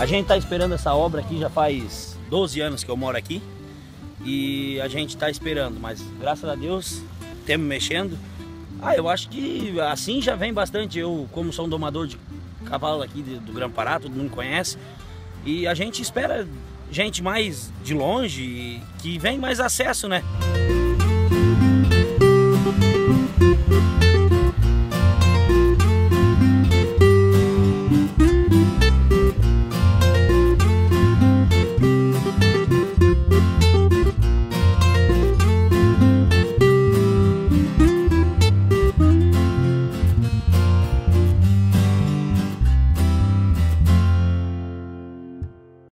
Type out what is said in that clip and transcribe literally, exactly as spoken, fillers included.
A gente tá esperando essa obra aqui, já faz doze anos que eu moro aqui. E a gente tá esperando, mas graças a Deus, temos mexendo. Ah, eu acho que assim já vem bastante. Eu, como sou um domador de cavalo aqui do Grã-Pará, todo mundo conhece. E a gente espera gente mais de longe, que vem mais acesso, né?